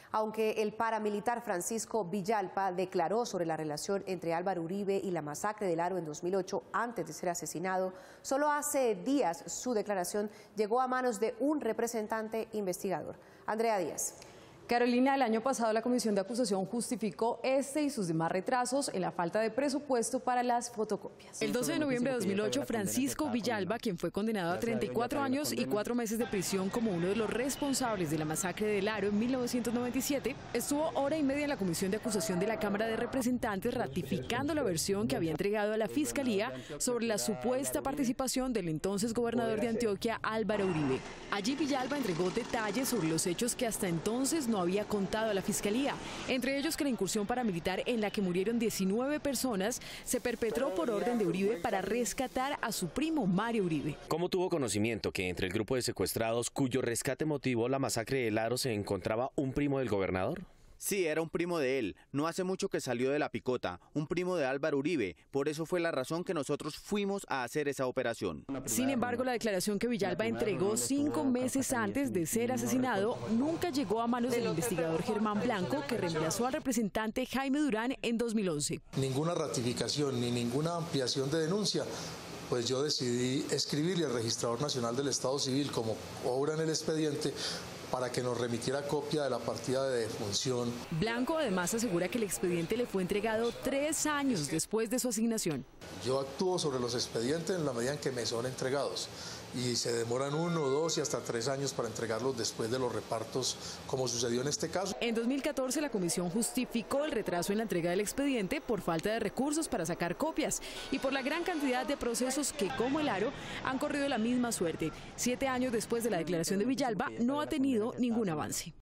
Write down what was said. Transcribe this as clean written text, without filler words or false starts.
Aunque el paramilitar Francisco Villalba declaró sobre la relación entre Álvaro Uribe y la masacre del Aro en 2008 antes de ser asesinado, solo hace días su declaración llegó a manos de un representante investigador. Andrea Díaz. Carolina, el año pasado la Comisión de Acusación justificó este y sus demás retrasos en la falta de presupuesto para las fotocopias. El 12 de noviembre de 2008, Francisco Villalba, quien fue condenado a 34 años y 4 meses de prisión como uno de los responsables de la masacre del Aro en 1997, estuvo hora y media en la Comisión de Acusación de la Cámara de Representantes ratificando la versión que había entregado a la Fiscalía sobre la supuesta participación del entonces gobernador de Antioquia, Álvaro Uribe. Allí Villalba entregó detalles sobre los hechos que hasta entonces no había contado a la Fiscalía, entre ellos que la incursión paramilitar en la que murieron 19 personas se perpetró por orden de Uribe para rescatar a su primo Mario Uribe. ¿Cómo tuvo conocimiento que entre el grupo de secuestrados cuyo rescate motivó la masacre del Aro se encontraba un primo del gobernador? Sí, era un primo de él. No hace mucho que salió de la picota, un primo de Álvaro Uribe. Por eso fue la razón que nosotros fuimos a hacer esa operación. Sin embargo, la declaración que Villalba entregó 5 meses antes de ser asesinado nunca llegó a manos del investigador Germán Blanco, que reemplazó al representante Jaime Durán en 2011. Ninguna ratificación ni ninguna ampliación de denuncia. Pues yo decidí escribirle al Registrador Nacional del Estado Civil como obra en el expediente para que nos remitiera copia de la partida de defunción. Blanco además asegura que el expediente le fue entregado 3 años después de su asignación. Yo actúo sobre los expedientes en la medida en que me son entregados y se demoran 1, 2 y hasta 3 años para entregarlos después de los repartos, como sucedió en este caso. En 2014 la comisión justificó el retraso en la entrega del expediente por falta de recursos para sacar copias y por la gran cantidad de procesos que, como el Aro, han corrido la misma suerte. 7 años después de la declaración de Villalba, no ha tenido ningún avance.